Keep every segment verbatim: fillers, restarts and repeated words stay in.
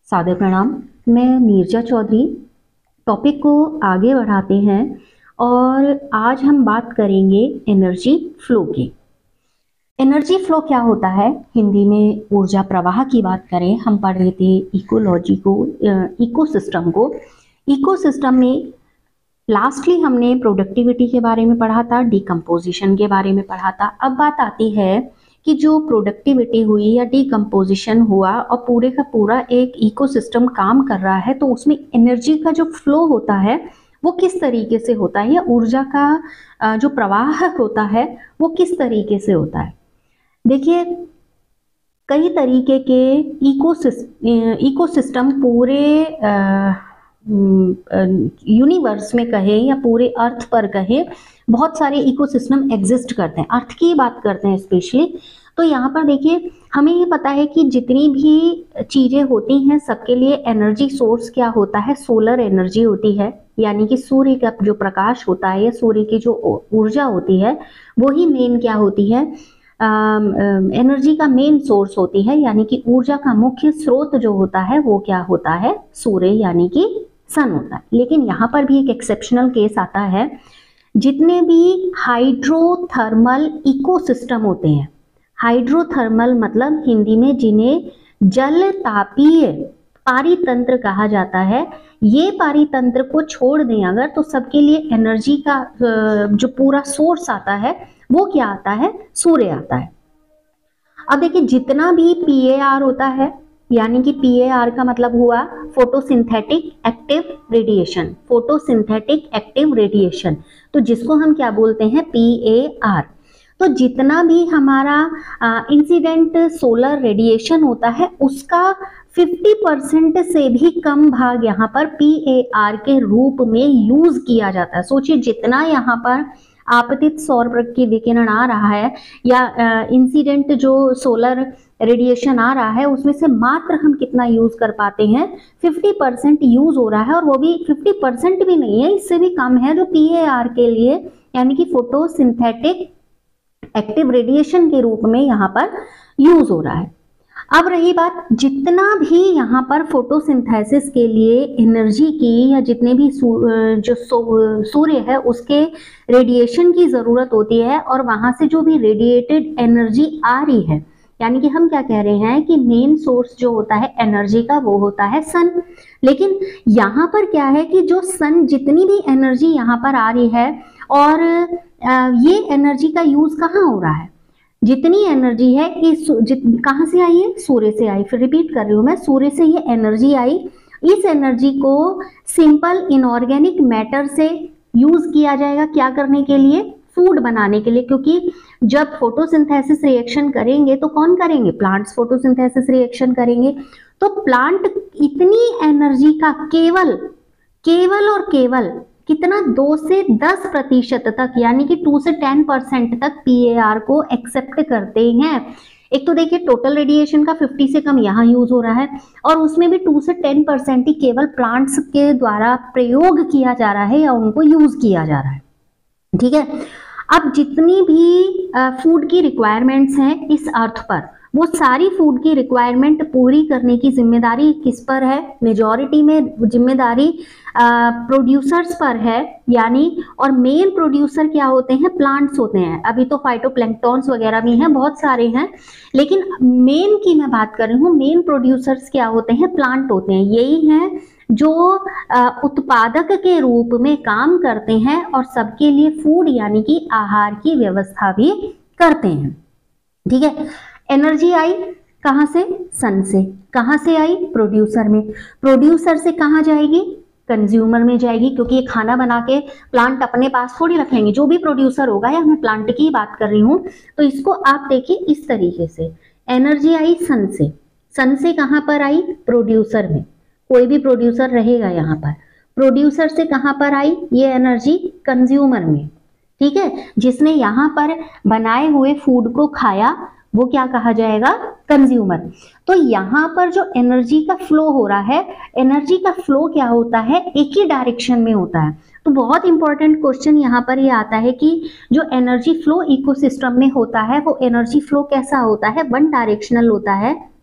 सादर प्रणाम। मैं नीरजा चौधरी। टॉपिक को आगे बढ़ाते हैं और आज हम बात करेंगे एनर्जी फ्लो की। एनर्जी फ्लो क्या होता है? हिंदी में ऊर्जा प्रवाह की बात करें, हम पढ़ रहे थे इकोलॉजी को, इकोसिस्टम को। इकोसिस्टम में लास्टली हमने प्रोडक्टिविटी के बारे में पढ़ा था, डिकम्पोजिशन के बारे में पढ़ा था। अब बात आती है कि जो प्रोडक्टिविटी हुई या डिकम्पोजिशन हुआ और पूरे का पूरा एक इकोसिस्टम काम कर रहा है, तो उसमें एनर्जी का जो फ्लो होता है वो किस तरीके से होता है, या ऊर्जा का जो प्रवाह होता है वो किस तरीके से होता है। देखिए, कई तरीके के इकोसिस्टम इकोसिस्टम पूरे यूनिवर्स में कहें या पूरे अर्थ पर कहें, बहुत सारे इकोसिस्टम एग्जिस्ट करते हैं। अर्थ की बात करते हैं स्पेशली। तो यहाँ पर देखिए, हमें ये पता है कि जितनी भी चीज़ें होती हैं सबके लिए एनर्जी सोर्स क्या होता है? सोलर एनर्जी होती है, यानी कि सूर्य का जो प्रकाश होता है या सूर्य की जो ऊर्जा होती है वही मेन क्या होती है, एनर्जी का मेन सोर्स होती है। यानी कि ऊर्जा का मुख्य स्रोत जो होता है वो क्या होता है? सूर्य यानी कि सन होता है। लेकिन यहाँ पर भी एक एक्सेप्शनल केस आता है। जितने भी हाइड्रोथर्मल इकोसिस्टम होते हैं, हाइड्रोथर्मल मतलब हिंदी में जिन्हें जल तापीय पारितंत्र कहा जाता है, ये पारितंत्र को छोड़ दें अगर, तो सबके लिए एनर्जी का जो पूरा सोर्स आता है वो क्या आता है? सूर्य आता है। अब देखिए, जितना भी पी ए आर होता है, यानी कि पी ए आर का मतलब हुआ photosynthetic active radiation, photosynthetic active radiation, तो जिसको हम क्या बोलते हैं? P A R. तो जितना भी हमारा इंसिडेंट सोलर रेडिएशन होता है उसका पचास परसेंट से भी कम भाग यहाँ पर पी ए आर के रूप में यूज किया जाता है। सोचिए, जितना यहाँ पर आपतित सौर की विकिरण आ रहा है या इंसिडेंट जो सोलर रेडिएशन आ रहा है, उसमें से मात्र हम कितना यूज कर पाते हैं? पचास परसेंट यूज हो रहा है, और वो भी पचास परसेंट भी नहीं है, इससे भी कम है, जो पी ए आर के लिए यानी कि फोटोसिंथेटिक एक्टिव रेडिएशन के रूप में यहाँ पर यूज हो रहा है। अब रही बात, जितना भी यहाँ पर फोटोसिंथेसिस के लिए एनर्जी की या जितने भी जो सूर्य है उसके रेडिएशन की जरूरत होती है, और वहां से जो भी रेडिएटेड एनर्जी आ रही है, यानी कि हम क्या कह रहे हैं कि मेन सोर्स जो होता है एनर्जी का वो होता है सन। लेकिन यहाँ पर क्या है कि जो सन जितनी भी एनर्जी यहाँ पर आ रही है, और ये एनर्जी का यूज कहाँ हो रहा है? जितनी एनर्जी है इस कहाँ से आई है? सूर्य से आई। फिर रिपीट कर रही हूँ मैं, सूर्य से ये एनर्जी आई। इस एनर्जी को सिंपल इनऑर्गेनिक मैटर से यूज किया जाएगा, क्या करने के लिए? फूड बनाने के लिए। क्योंकि जब फोटोसिंथेसिस रिएक्शन करेंगे तो कौन करेंगे? प्लांट्स फोटोसिंथेसिस रिएक्शन करेंगे। तो प्लांट इतनी एनर्जी का केवल केवल और केवल कितना? दो से दस प्रतिशत तक, यानी कि टू से टेन परसेंट तक पी ए आर को एक्सेप्ट करते हैं। एक तो देखिए, टोटल रेडिएशन का पचास से कम यहाँ यूज हो रहा है, और उसमें भी टू से टेन परसेंट ही केवल प्लांट्स के द्वारा प्रयोग किया जा रहा है या उनको यूज किया जा रहा है। ठीक है। अब जितनी भी फूड की रिक्वायरमेंट्स हैं इस अर्थ पर, वो सारी फूड की रिक्वायरमेंट पूरी करने की जिम्मेदारी किस पर है? मेजॉरिटी में जिम्मेदारी प्रोड्यूसर्स पर है, यानी, और मेन प्रोड्यूसर क्या होते हैं? प्लांट्स होते हैं। अभी तो फाइटोप्लैंक्टन्स वगैरह भी हैं, बहुत सारे हैं, लेकिन मेन की मैं बात कर रही हूँ। मेन प्रोड्यूसर्स क्या होते हैं? प्लांट होते हैं। यही हैं जो उत्पादक के रूप में काम करते हैं और सबके लिए फूड यानी कि आहार की व्यवस्था भी करते हैं। ठीक है। एनर्जी आई कहाँ से? सन से। कहाँ से आई? प्रोड्यूसर में। प्रोड्यूसर से कहाँ जाएगी? कंज्यूमर में जाएगी, क्योंकि ये खाना बना के प्लांट अपने पास थोड़ी रखेंगे। जो भी प्रोड्यूसर होगा, या मैं प्लांट की बात कर रही हूँ, तो इसको आप देखिए इस तरीके से। एनर्जी आई सन से। सन से कहाँ पर आई? प्रोड्यूसर में। कोई भी प्रोड्यूसर रहेगा यहाँ पर। प्रोड्यूसर से कहाँ पर आई ये एनर्जी? कंज्यूमर में। ठीक है। जिसने यहाँ पर बनाए हुए फूड को खाया वो क्या कहा जाएगा? कंज्यूमर। तो यहाँ पर जो एनर्जी का फ्लो हो रहा है, एनर्जी का फ्लो क्या होता है? एक ही डायरेक्शन में होता है। तो बहुत इंपॉर्टेंट क्वेश्चन यहाँ पर ये आता है कि जो एनर्जी फ्लो इकोसिस्टम में होता है वो एनर्जी फ्लो कैसा होता है? वन डायरेक्शनल होता है,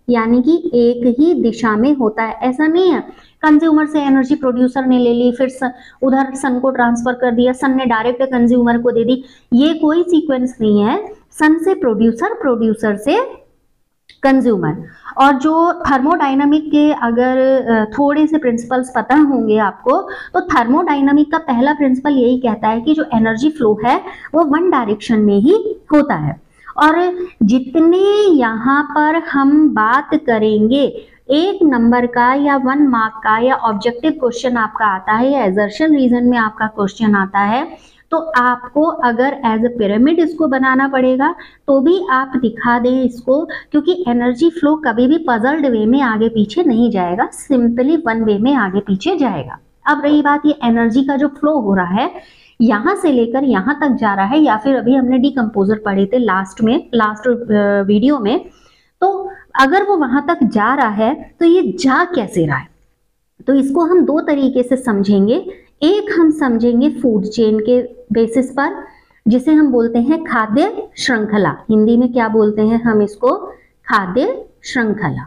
यानी कि एक ही दिशा में होता है। ऐसा नहीं है कंज्यूमर से एनर्जी प्रोड्यूसर ने ले ली, फिर सन, उधर सन को ट्रांसफर कर दिया, सन ने डायरेक्ट कंज्यूमर को दे दी, ये कोई सीक्वेंस नहीं है। सन से प्रोड्यूसर, प्रोड्यूसर से कंज्यूमर। और जो थर्मोडायनामिक के अगर थोड़े से प्रिंसिपल्स पता होंगे आपको, तो थर्मोडायनामिक का पहला प्रिंसिपल यही कहता है कि जो एनर्जी फ्लो है वो वन डायरेक्शन में ही होता है। और जितने यहाँ पर हम बात करेंगे एक नंबर का या वन मार्क का या ऑब्जेक्टिव क्वेश्चन आपका आता है या एजर्शन रीजन में आपका क्वेश्चन आता है, तो आपको अगर एज ए पिरामिड इसको बनाना पड़ेगा तो भी आप दिखा दें इसको, क्योंकि एनर्जी फ्लो कभी भी पजल्ड वे में आगे पीछे नहीं जाएगा, सिंपली वन वे में आगे पीछे जाएगा। अब रही बात ये एनर्जी का जो फ्लो हो रहा है यहाँ से लेकर यहाँ तक जा रहा है, या फिर अभी हमने डीकंपोजर पढ़े थे लास्ट में, लास्ट वीडियो में, तो अगर वो वहां तक जा रहा है तो ये जा कैसे रहा है, तो इसको हम दो तरीके से समझेंगे। एक हम समझेंगे फूड चेन के बेसिस पर, जिसे हम बोलते हैं खाद्य श्रृंखला, हिंदी में क्या बोलते हैं हम इसको, खाद्य श्रृंखला।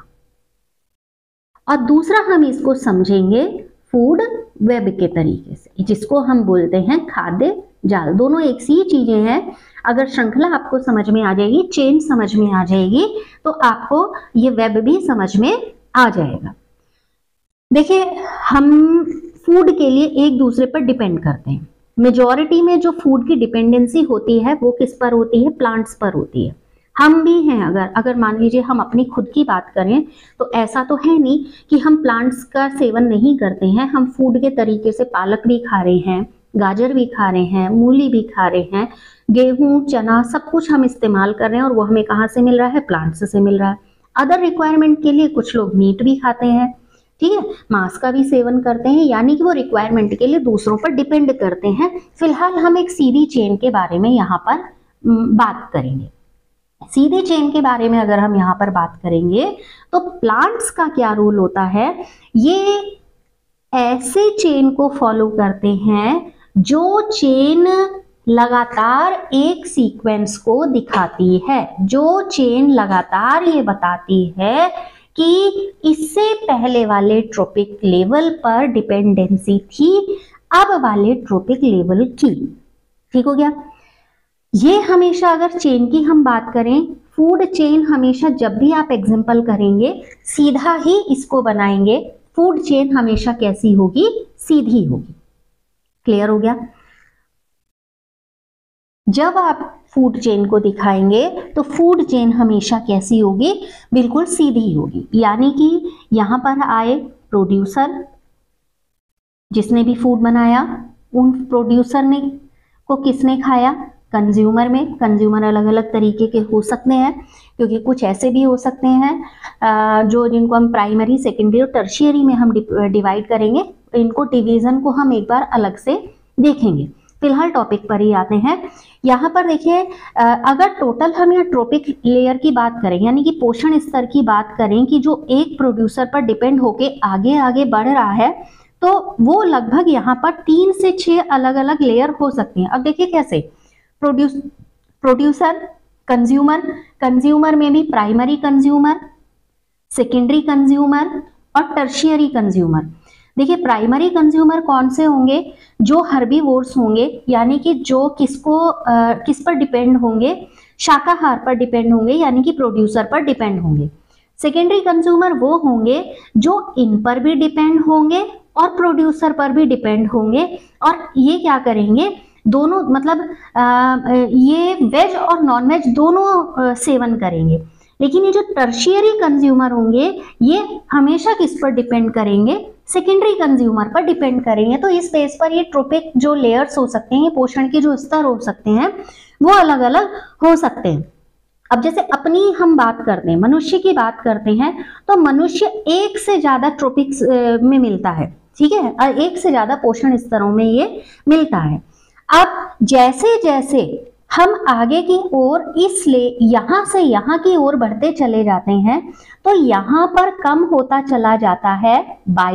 और दूसरा हम इसको समझेंगे फूड वेब के तरीके से, जिसको हम बोलते हैं खाद्य जाल। दोनों एक सी चीजें हैं। अगर श्रृंखला आपको समझ में आ जाएगी, चेन समझ में आ जाएगी, तो आपको ये वेब भी समझ में आ जाएगा। देखिए, हम फूड के लिए एक दूसरे पर डिपेंड करते हैं। मेजॉरिटी में जो फूड की डिपेंडेंसी होती है वो किस पर होती है, प्लांट्स पर होती है। हम भी हैं, अगर अगर मान लीजिए हम अपनी खुद की बात करें तो ऐसा तो है नहीं कि हम प्लांट्स का सेवन नहीं करते हैं। हम फूड के तरीके से पालक भी खा रहे हैं, गाजर भी खा रहे हैं, मूली भी खा रहे हैं, गेहूं, चना, सब कुछ हम इस्तेमाल कर रहे हैं, और वो हमें कहाँ से मिल रहा है, प्लांट्स से मिल रहा है। अदर रिक्वायरमेंट के लिए कुछ लोग मीट भी खाते हैं, ठीक है, मांस का भी सेवन करते हैं, यानी कि वो रिक्वायरमेंट के लिए दूसरों पर डिपेंड करते हैं। फिलहाल हम एक सीधी चेन के बारे में यहाँ पर बात करेंगे। सीधी चेन के बारे में अगर हम यहाँ पर बात करेंगे तो प्लांट्स का क्या रोल होता है, ये ऐसे चेन को फॉलो करते हैं जो चेन लगातार एक सीक्वेंस को दिखाती है, जो चेन लगातार ये बताती है कि इससे पहले वाले ट्रोपिक लेवल पर डिपेंडेंसी थी, अब वाले ट्रोपिक लेवल की। ठीक हो गया। ये हमेशा अगर चेन की हम बात करें, फूड चेन हमेशा जब भी आप एग्जांपल करेंगे सीधा ही इसको बनाएंगे। फूड चेन हमेशा कैसी होगी, सीधी होगी। क्लियर हो गया। जब आप फूड चेन को दिखाएंगे तो फूड चेन हमेशा कैसी होगी, बिल्कुल सीधी होगी। यानी कि यहां पर आए प्रोड्यूसर, जिसने भी फूड बनाया, उन प्रोड्यूसर ने को किसने खाया, कंज्यूमर में। कंज्यूमर अलग अलग तरीके के हो सकते हैं, क्योंकि कुछ ऐसे भी हो सकते हैं जो जिनको हम प्राइमरी, सेकेंडरी और टर्शियरी में हम डिवाइड करेंगे। इनको डिवीजन को हम एक बार अलग से देखेंगे। फिलहाल टॉपिक पर ही आते हैं। यहाँ पर देखिए, अगर टोटल हम यहाँ ट्रोपिक लेयर की बात करें, यानी कि पोषण स्तर की बात करें कि जो एक प्रोड्यूसर पर डिपेंड होके आगे आगे बढ़ रहा है, तो वो लगभग यहाँ पर तीन से छह अलग अलग लेयर हो सकती हैं। अब देखिए कैसे, प्रोड्यूस प्रोड्यूसर, कंज्यूमर, कंज्यूमर में भी प्राइमरी कंज्यूमर, सेकेंडरी कंज्यूमर और टर्शियरी कंज्यूमर। देखिए, प्राइमरी कंज्यूमर कौन से होंगे, जो हर्बीवोर्स होंगे, यानी कि जो किसको आ, किस पर डिपेंड होंगे, शाकाहार पर डिपेंड होंगे, यानी कि प्रोड्यूसर पर डिपेंड होंगे। सेकेंडरी कंज्यूमर वो होंगे जो इन पर भी डिपेंड होंगे और प्रोड्यूसर पर भी डिपेंड होंगे, और ये क्या करेंगे, दोनों मतलब आ, ये वेज और नॉन वेज दोनों सेवन करेंगे। लेकिन ये जो टर्शियरी कंज्यूमर होंगे, ये हमेशा किस पर डिपेंड करेंगे, सेकेंडरी कंज्यूमर पर डिपेंड करेंगे। तो इस बेस पर ये ट्रोपिक जो लेयर्स हो सकते हैं, ये पोषण के जो स्तर हो सकते हैं, वो अलग अलग हो सकते हैं। अब जैसे अपनी हम बात करते हैं, मनुष्य की बात करते हैं, तो मनुष्य एक से ज्यादा ट्रोपिक्स में मिलता है, ठीक है, और एक से ज्यादा पोषण स्तरों में ये मिलता है। अब जैसे जैसे हम आगे की ओर, इसलिए यहां से यहां की ओर बढ़ते चले जाते हैं, तो यहां पर कम होता चला जाता है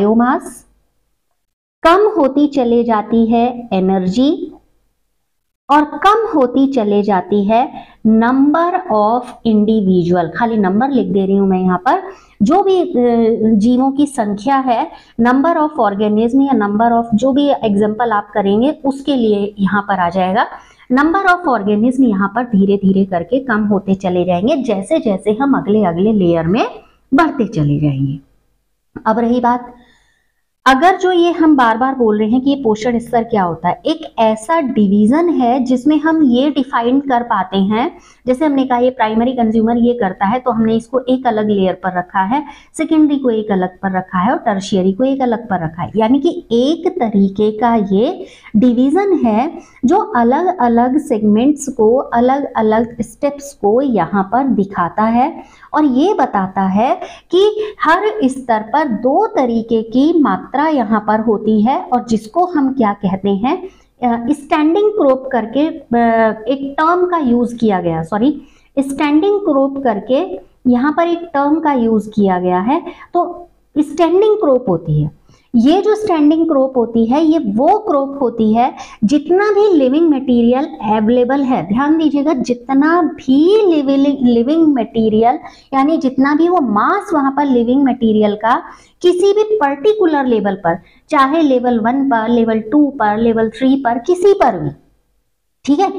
बायोमास, कम होती चली जाती है एनर्जी, और कम होती चले जाती है नंबर ऑफ इंडिविजुअल, खाली नंबर लिख दे रही हूं मैं यहाँ पर, जो भी जीवों की संख्या है, नंबर ऑफ ऑर्गेनिज्म या नंबर ऑफ जो भी एग्जांपल आप करेंगे उसके लिए यहाँ पर आ जाएगा। नंबर ऑफ ऑर्गेनिज्म यहाँ पर धीरे धीरे करके कम होते चले जाएंगे जैसे जैसे हम अगले अगले लेयर में बढ़ते चले जाएंगे। अब रही बात, अगर जो ये हम बार बार बोल रहे हैं कि ये पोषण स्तर क्या होता है, एक ऐसा डिवीजन है जिसमें हम ये डिफाइन कर पाते हैं, जैसे हमने कहा ये प्राइमरी कंज्यूमर ये करता है तो हमने इसको एक अलग लेयर पर रखा है, सेकेंडरी को एक अलग पर रखा है और टर्शियरी को एक अलग पर रखा है, यानी कि एक तरीके का ये डिवीजन है जो अलग अलग सेगमेंट्स को, अलग अलग स्टेप्स को यहाँ पर दिखाता है और ये बताता है कि हर स्तर पर दो तरीके की मात्रा यहाँ पर होती है और जिसको हम क्या कहते हैं, स्टैंडिंग प्रोब करके एक टर्म का यूज किया गया, सॉरी स्टैंडिंग प्रोब करके यहाँ पर एक टर्म का यूज किया गया है। तो स्टैंडिंग क्रोप होती है, ये जो स्टैंडिंग क्रोप होती है ये वो क्रोप होती है जितना भी लिविंग मटेरियल अवेलेबल है, ध्यान दीजिएगा, जितना भी लिविंग लिविंग मटेरियल यानी जितना भी वो मास वहां पर लिविंग मटेरियल का किसी भी पर्टिकुलर लेवल पर, चाहे लेवल वन पर, लेवल टू पर, लेवल थ्री पर, किसी पर भी, ठीक है,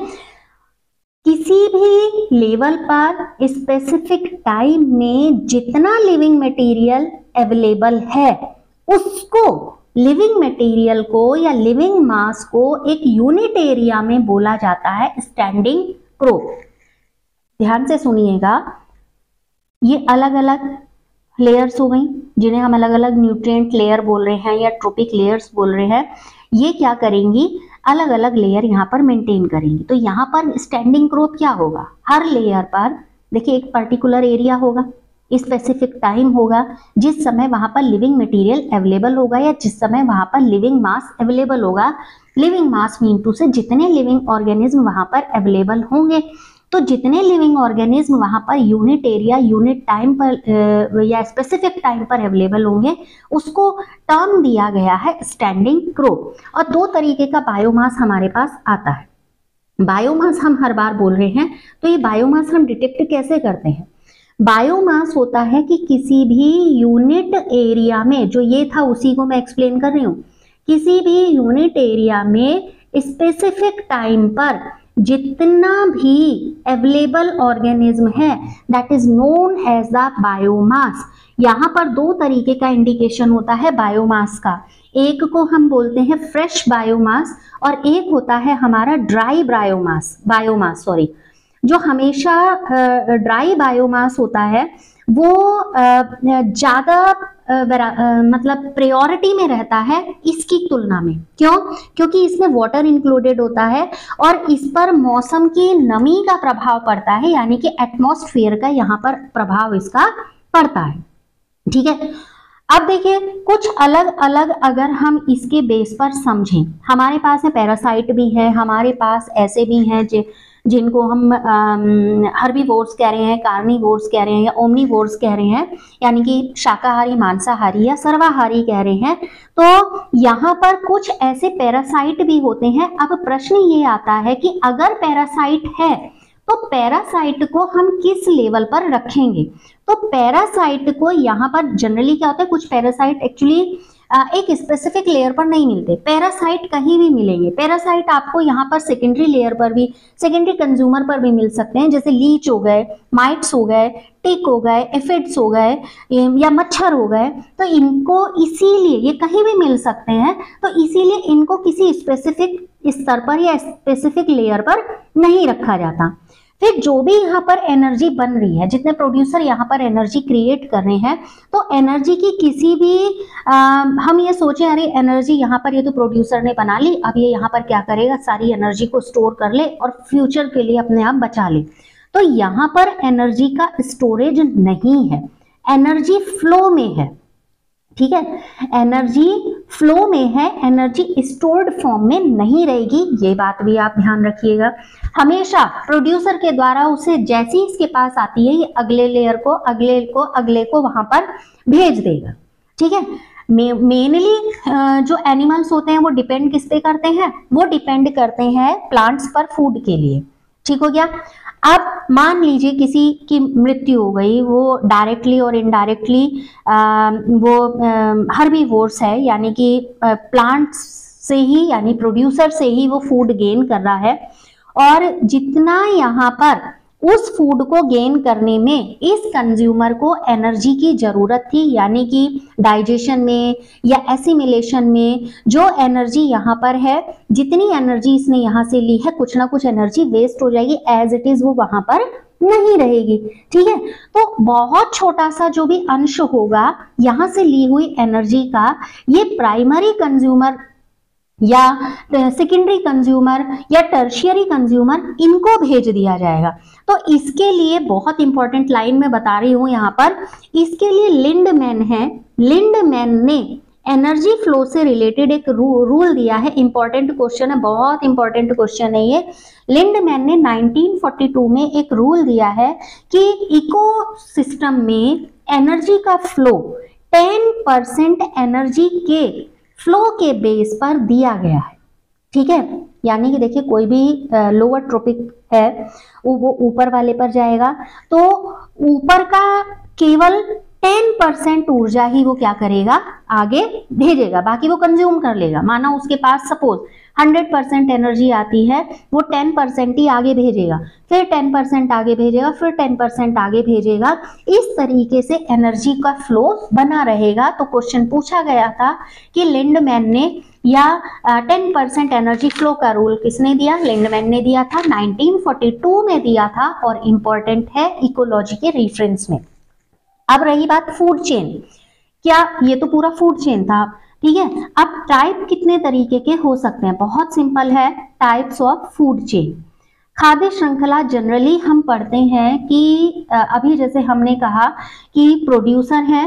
किसी भी लेवल पर स्पेसिफिक टाइम में जितना लिविंग मटेरियल अवेलेबल है उसको, लिविंग मटेरियल को या लिविंग मास को एक यूनिट एरिया में बोला जाता है स्टैंडिंग क्रोप। ध्यान से सुनिएगा, ये अलग अलग लेयर्स हो गई जिन्हें हम अलग अलग न्यूट्रिएंट लेयर बोल रहे हैं या ट्रोपिक लेयर्स बोल रहे हैं, ये क्या करेंगी, अलग अलग लेयर यहाँ पर मेंटेन करेंगी। तो यहाँ पर स्टैंडिंग क्रोप क्या होगा, हर लेयर पर देखिए एक पर्टिकुलर एरिया होगा, स्पेसिफिक टाइम होगा जिस समय वहां पर लिविंग मटेरियल अवेलेबल होगा या जिस समय वहां पर लिविंग मास अवेलेबल होगा। लिविंग मास मीन टू से जितने लिविंग ऑर्गेनिज्म वहां पर अवेलेबल होंगे, तो जितने लिविंग ऑर्गेनिज्म वहां per unit area, unit time पर या स्पेसिफिक टाइम पर अवेलेबल होंगे उसको टर्म दिया गया है स्टैंडिंग क्रोप। और दो तरीके का बायोमास हमारे पास आता है। बायोमास हम हर बार बोल रहे हैं, तो ये बायोमास हम डिटेक्ट कैसे करते हैं। बायोमास होता है कि किसी भी यूनिट एरिया में, जो ये था उसी को मैं एक्सप्लेन कर रही हूं, किसी भी यूनिट एरिया में स्पेसिफिक टाइम पर जितना भी अवेलेबल ऑर्गेनिज्म है that is known as the biomass. यहाँ पर दो तरीके का इंडिकेशन होता है बायोमास का, एक को हम बोलते हैं फ्रेश बायोमास और एक होता है हमारा ड्राई बायोमास बायोमास सॉरी जो हमेशा ड्राई बायोमास होता है वो ज़्यादा मतलब प्रायोरिटी में रहता है इसकी तुलना में। क्यों? क्योंकि इसमें वाटर इंक्लूडेड होता है और इस पर मौसम की नमी का प्रभाव पड़ता है, यानी कि एटमॉस्फेयर का यहाँ पर प्रभाव इसका पड़ता है। ठीक है, अब देखिए कुछ अलग अलग अगर हम इसके बेस पर समझें, हमारे पास है पैरासाइट भी है, हमारे पास ऐसे भी हैं जो जिनको हम हर्बीवोर्स कह रहे हैं, कार्निवोर्स कह रहे हैं या ओमनीवोर्स कह रहे हैं, यानी कि शाकाहारी, मांसाहारी या सर्वाहारी कह रहे हैं। तो यहाँ पर कुछ ऐसे पैरासाइट भी होते हैं। अब प्रश्न ये आता है कि अगर पैरासाइट है तो पैरासाइट को हम किस लेवल पर रखेंगे। तो पैरासाइट को यहाँ पर जनरली क्या होता है, कुछ पैरासाइट एक्चुअली एक स्पेसिफिक लेयर पर नहीं मिलते, पैरासाइट कहीं भी मिलेंगे। पैरासाइट आपको यहाँ पर सेकेंडरी लेयर पर भी, सेकेंडरी कंज्यूमर पर भी मिल सकते हैं, जैसे लीच हो गए, माइट्स हो गए, टिक हो गए, एफिड्स हो गए या मच्छर हो गए। तो इनको इसीलिए ये कहीं भी मिल सकते हैं, तो इसीलिए इनको किसी स्पेसिफिक स्तर पर या स्पेसिफिक लेयर पर नहीं रखा जाता। फिर जो भी यहाँ पर एनर्जी बन रही है, जितने प्रोड्यूसर यहाँ पर एनर्जी क्रिएट कर रहे हैं, तो एनर्जी की किसी भी आ, हम ये सोचें अरे एनर्जी यहाँ पर ये तो प्रोड्यूसर ने बना ली, अब ये यहाँ पर क्या करेगा, सारी एनर्जी को स्टोर कर ले और फ्यूचर के लिए अपने आप बचा ले। तो यहाँ पर एनर्जी का स्टोरेज नहीं है, एनर्जी फ्लो में है। ठीक है, एनर्जी फ्लो में है, एनर्जी स्टोर्ड फॉर्म में नहीं रहेगी, ये बात भी आप ध्यान रखिएगा। हमेशा प्रोड्यूसर के द्वारा उसे जैसी इसके पास आती है ये अगले लेयर को, अगले को, अगले को वहां पर भेज देगा। ठीक है। मेनली जो एनिमल्स होते हैं वो डिपेंड किस पे करते हैं, वो डिपेंड करते हैं प्लांट्स पर फूड के लिए। ठीक हो गया। अब मान लीजिए किसी की मृत्यु हो गई, वो डायरेक्टली और इनडायरेक्टली वो हर्बीवोर्स है, यानी कि प्लांट्स से ही यानी प्रोड्यूसर से ही वो फूड गेन कर रहा है, और जितना यहाँ पर उस फूड को गेन करने में इस कंज्यूमर को एनर्जी की जरूरत थी, यानी कि डाइजेशन में या एसिमिलेशन में जो एनर्जी यहाँ पर है, जितनी एनर्जी इसने यहाँ से ली है, कुछ ना कुछ एनर्जी वेस्ट हो जाएगी, एज इट इज वो वहां पर नहीं रहेगी। ठीक है। तो बहुत छोटा सा जो भी अंश होगा यहाँ से ली हुई एनर्जी का, ये प्राइमरी कंज्यूमर या सेकेंडरी कंज्यूमर या टर्शियरी कंज्यूमर, इनको भेज दिया जाएगा। तो इसके लिए बहुत इंपॉर्टेंट लाइन में बता रही हूं यहाँ पर, इसके लिए लिंडमैन है, लिंडमैन ने एनर्जी फ्लो से रिलेटेड एक रू, रूल दिया है। इंपॉर्टेंट क्वेश्चन है, बहुत इंपॉर्टेंट क्वेश्चन है ये। लिंडमैन ने नाइनटीन फोर्टी टू में एक रूल दिया है कि इकोसिस्टम में एनर्जी का फ्लो टेन परसेंट एनर्जी के फ्लो के बेस पर दिया गया है। ठीक है। यानी कि देखिए कोई भी लोअर ट्रॉपिक है वो ऊपर वाले पर जाएगा, तो ऊपर का केवल टेन परसेंट ऊर्जा ही वो क्या करेगा, आगे भेजेगा, बाकी वो कंज्यूम कर लेगा। माना उसके पास सपोज हंड्रेड परसेंट एनर्जी आती है, वो टेन परसेंट ही आगे भेजेगा, फिर टेन परसेंट आगे भेजेगा, फिर टेन परसेंट आगे भेजेगा। इस तरीके से एनर्जी का फ्लो बना रहेगा। तो क्वेश्चन पूछा गया था कि लिंडमैन ने या टेन परसेंट एनर्जी फ्लो का रूल किसने दिया, लिंडमैन ने दिया था, नाइनटीन फोर्टी टू में दिया था, और इंपॉर्टेंट है इकोलॉजी के रेफरेंस में। अब रही बात फूड चेन, क्या ये तो पूरा फूड चेन था। ठीक है। अब टाइप कितने तरीके के हो सकते हैं, बहुत सिंपल है, टाइप्स ऑफ फूड चेन। खाद्य श्रृंखला जनरली हम पढ़ते हैं कि अभी जैसे हमने कहा कि प्रोड्यूसर है,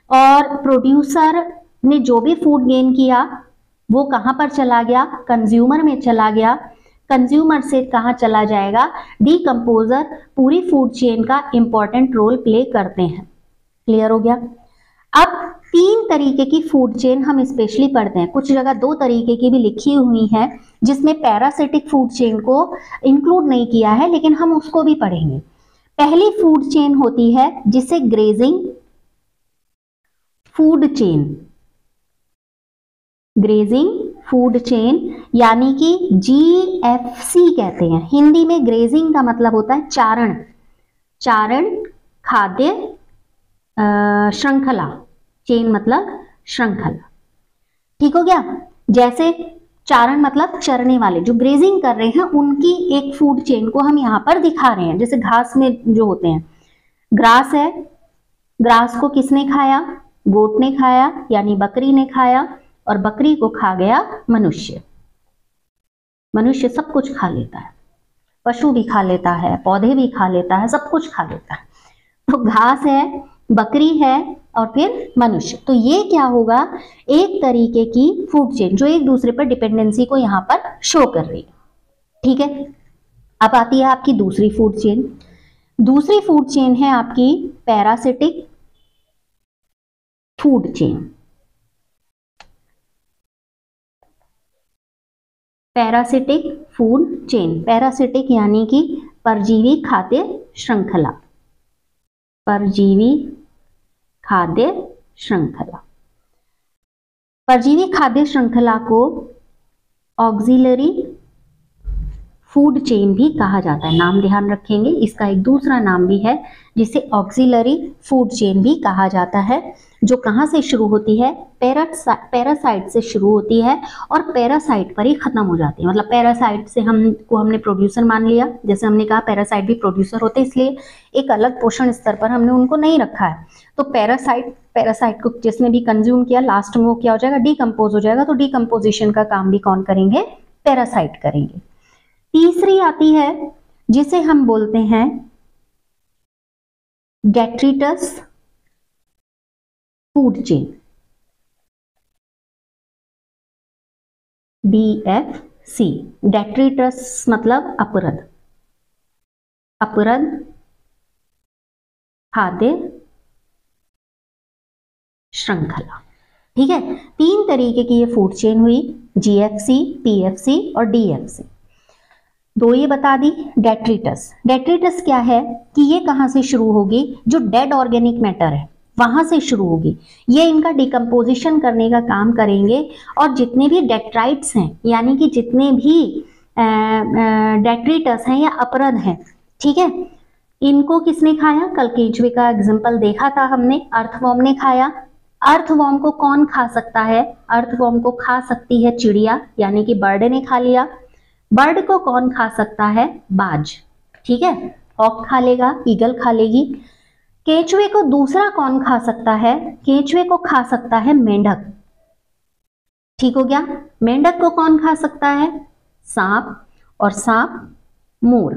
और प्रोड्यूसर ने जो भी फूड गेन किया वो कहां पर चला गया, कंज्यूमर में चला गया, कंज्यूमर से कहां चला जाएगा, डीकंपोजर पूरी फूड चेन का इंपॉर्टेंट रोल प्ले करते हैं। क्लियर हो गया। अब तीन तरीके की फूड चेन हम स्पेशली पढ़ते हैं, कुछ जगह दो तरीके की भी लिखी हुई है, जिसमें पैरासिटिक फूड चेन को इंक्लूड नहीं किया है, लेकिन हम उसको भी पढ़ेंगे। पहली फूड चेन होती है जिसे grazing food chain, grazing food chain यानी कि जी एफ सी कहते हैं। हिंदी में ग्रेजिंग का मतलब होता है चारण, चारण खाद्य श्रृंखला, चेन मतलब श्रृंखला। ठीक हो गया। जैसे चारण मतलब चरने वाले, जो ग्रेजिंग कर रहे हैं, उनकी एक फूड चेन को हम यहाँ पर दिखा रहे हैं। जैसे घास में जो होते हैं, ग्रास है, ग्रास को किसने खाया, गोट ने खाया, यानी बकरी ने खाया, और बकरी को खा गया मनुष्य। मनुष्य सब कुछ खा लेता है, पशु भी खा लेता है, पौधे भी खा लेता है, सब कुछ खा लेता है। तो घास है, बकरी है, और फिर मनुष्य। तो ये क्या होगा, एक तरीके की फूड चेन जो एक दूसरे पर डिपेंडेंसी को यहाँ पर शो कर रही है। ठीक है। अब आती है आपकी दूसरी फूड चेन। दूसरी फूड चेन है आपकी parasitic food chain. Parasitic food chain, parasitic यानी कि परजीवी खाद्य श्रृंखला, परजीवी खाद्य श्रृंखला। परजीवी खाद्य श्रृंखला को ऑक्सिलरी फूड चेन भी कहा जाता है। नाम ध्यान रखेंगे, इसका एक दूसरा नाम भी है जिसे ऑक्सिलरी फूड चेन भी कहा जाता है, जो कहाँ से शुरू होती है, पैरासाइट से शुरू होती है और पैरासाइट पर ही खत्म हो जाती है। मतलब पैरासाइट से हमको हमने प्रोड्यूसर मान लिया, जैसे हमने कहा पैरासाइट भी प्रोड्यूसर होते हैं, इसलिए एक अलग पोषण स्तर पर हमने उनको नहीं रखा है। तो पैरासाइट पैरासाइट को जिसने भी कंज्यूम किया, लास्ट में वो क्या हो जाएगा, डीकम्पोज हो जाएगा। तो डीकम्पोजिशन का काम भी कौन करेंगे, पैरासाइट करेंगे। तीसरी आती है जिसे हम बोलते हैं detritus food chain, D F C. Detritus मतलब अपरद, अपरद खाद्य श्रृंखला। ठीक है, तीन तरीके की ये फूड चेन हुई, जीएफसी, पीएफसी और डीएफसी। दो ये बता दी, डेट्रिटस। डेट्रिटस क्या है कि ये कहां से शुरू होगी, जो डेड ऑर्गेनिक मैटर है वहां से शुरू होगी। ये इनका डिकम्पोजिशन करने का काम करेंगे और जितने भी डेट्राइट्स हैं, यानी कि जितने भी डेट्रिटस हैं या अपरद हैं, ठीक है, इनको किसने खाया? कल केंचुए का एग्जाम्पल देखा था हमने, अर्थवॉर्म ने खाया। अर्थवॉर्म को कौन खा सकता है? अर्थवॉर्म को खा सकती है चिड़िया, यानी कि बर्ड ने खा लिया। बर्ड को कौन खा सकता है? बाज। ठीक है, हॉक खा लेगा, ईगल खा लेगी। केंचुए को दूसरा कौन खा सकता है? केंचुए को खा सकता है मेंढक। ठीक हो गया। मेंढक को कौन खा सकता है? सांप। और सांप मोर।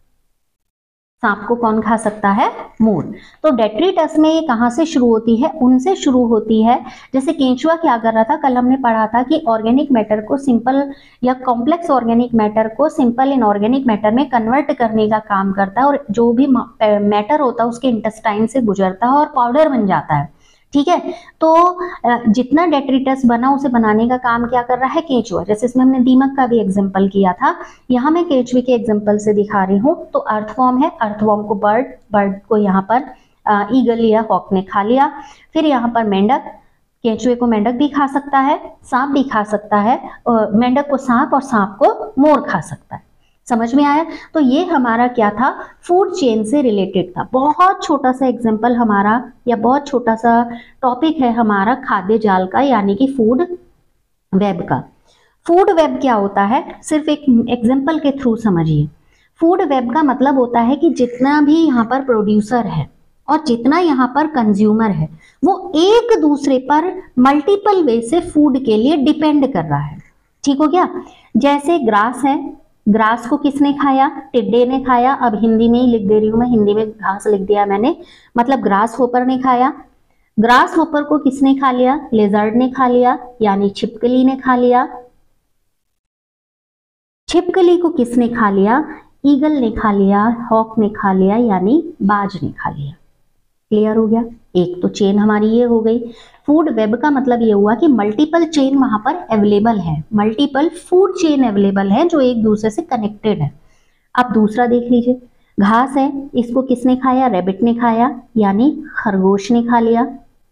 सांप को कौन खा सकता है? मोर। तो डेट्रिटस में ये कहां से शुरू होती है? उनसे शुरू होती है। जैसे केंचुआ क्या कर रहा था, कल हमने पढ़ा था कि ऑर्गेनिक मैटर को सिंपल या कॉम्प्लेक्स ऑर्गेनिक मैटर को सिंपल इनऑर्गेनिक मैटर में कन्वर्ट करने का काम करता है और जो भी मैटर होता है उसके इंटेस्टाइन से गुजरता है और पाउडर बन जाता है। ठीक है, तो जितना डेट्रिटस बना उसे बनाने का काम क्या कर रहा है? केंचुआ। जैसे इसमें हमने दीमक का भी एग्जांपल किया था, यहाँ मैं केंचुए के एग्जांपल से दिखा रही हूँ। तो अर्थवॉर्म है, अर्थवॉर्म को बर्ड, बर्ड को यहाँ पर ईगल या हॉक ने खा लिया। फिर यहाँ पर मेंढक, केंचुए को मेंढक भी खा सकता है, सांप भी खा सकता है, मेंढक को सांप और सांप को मोर खा सकता है। समझ में आया? तो ये हमारा क्या था? फूड चेन से रिलेटेड था। बहुत छोटा सा एग्जांपल हमारा या बहुत छोटा सा टॉपिक है हमारा खाद्य जाल का, यानी कि फूड वेब का। फूड वेब क्या होता है? सिर्फ एक एग्जांपल के थ्रू समझिए। फूड वेब का मतलब होता है कि जितना भी यहाँ पर प्रोड्यूसर है और जितना यहाँ पर कंज्यूमर है वो एक दूसरे पर मल्टीपल वे से फूड के लिए डिपेंड कर रहा है। ठीक हो गया। जैसे ग्रास है, ग्रास को किसने खाया? टिड्डे ने खाया। अब हिंदी में ही लिख दे रही हूं मैं, हिंदी में घास लिख दिया मैंने, मतलब ग्रास होपर ने खाया। ग्रास होपर को किसने खा लिया? लेजर्ड ने खा लिया, यानी छिपकली ने खा लिया। छिपकली को किसने खा लिया? ईगल ने खा लिया, हॉक ने खा लिया, यानी बाज ने खा लिया। क्लियर हो गया? एक तो चेन हमारी ये हो गई। फूड वेब का मतलब ये हुआ कि मल्टीपल चेन वहां पर अवेलेबल है, मल्टीपल फूड चेन अवेलेबल है जो एक दूसरे से कनेक्टेड है। अब दूसरा देख लीजिए, घास है, इसको किसने खाया? रैबिट ने खाया, यानी खरगोश ने खा लिया।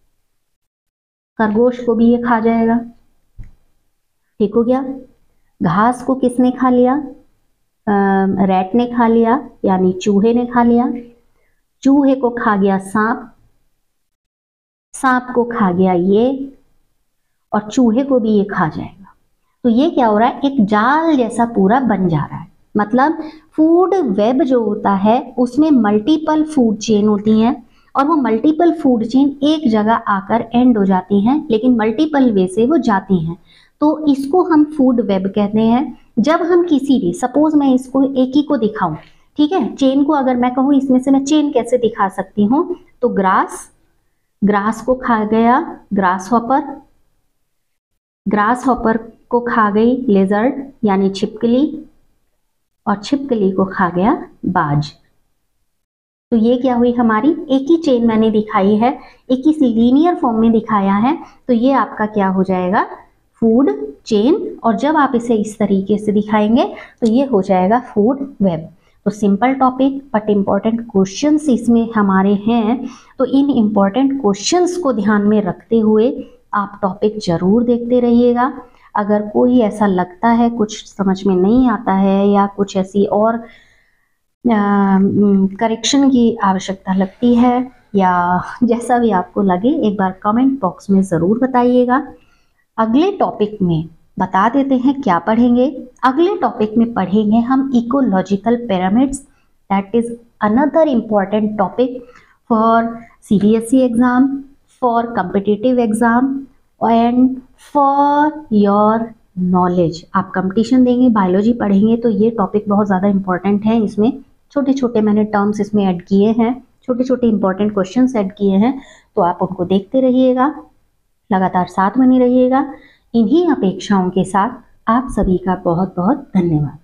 खरगोश को भी ये खा जाएगा। ठीक हो गया। घास को किसने खा लिया? रैट ने खा लिया, यानी चूहे ने खा लिया। चूहे को खा गया सांप, सांप को खा गया ये, और चूहे को भी ये खा जाएगा। तो ये क्या हो रहा है? एक जाल जैसा पूरा बन जा रहा है। मतलब फूड वेब जो होता है उसमें मल्टीपल फूड चेन होती हैं और वो मल्टीपल फूड चेन एक जगह आकर एंड हो जाती हैं, लेकिन मल्टीपल वे से वो जाती हैं। तो इसको हम फूड वेब कहते हैं। जब हम किसी भी, सपोज मैं इसको एक ही को दिखाऊं, ठीक है, चेन को अगर मैं कहूँ इसमें से मैं चेन कैसे दिखा सकती हूँ? तो ग्रास, ग्रास को खा गया ग्रास हॉपर, ग्रास हॉपर को खा गई लेजर्ड यानी छिपकली, और छिपकली को खा गया बाज। तो ये क्या हुई हमारी? एक ही चेन मैंने दिखाई है, एक ही लीनियर फॉर्म में दिखाया है। तो ये आपका क्या हो जाएगा? Food chain. और जब आप इसे इस तरीके से दिखाएंगे तो ये हो जाएगा फूड वेब। तो simple topic but important questions इसमें हमारे हैं। तो इन इम्पॉर्टेंट क्वेश्चंस को ध्यान में रखते हुए आप टॉपिक जरूर देखते रहिएगा। अगर कोई ऐसा लगता है कुछ समझ में नहीं आता है या कुछ ऐसी और करेक्शन की आवश्यकता लगती है या जैसा भी आपको लगे, एक बार कमेंट बॉक्स में ज़रूर बताइएगा। अगले टॉपिक में बता देते हैं क्या पढ़ेंगे। अगले टॉपिक में पढ़ेंगे हम ecological pyramids, that is another important topic for CBSE exam, for competitive exam and for your knowledge. आप कंपटीशन देंगे, बायोलॉजी पढ़ेंगे तो ये टॉपिक बहुत ज़्यादा इंपॉर्टेंट है। इसमें छोटे छोटे मैंने टर्म्स इसमें ऐड किए हैं, छोटे छोटे इंपॉर्टेंट क्वेश्चंस ऐड किए हैं, तो आप उनको देखते रहिएगा, लगातार साथ बने रहिएगा। इन्हीं अपेक्षाओं के साथ आप सभी का बहुत बहुत धन्यवाद।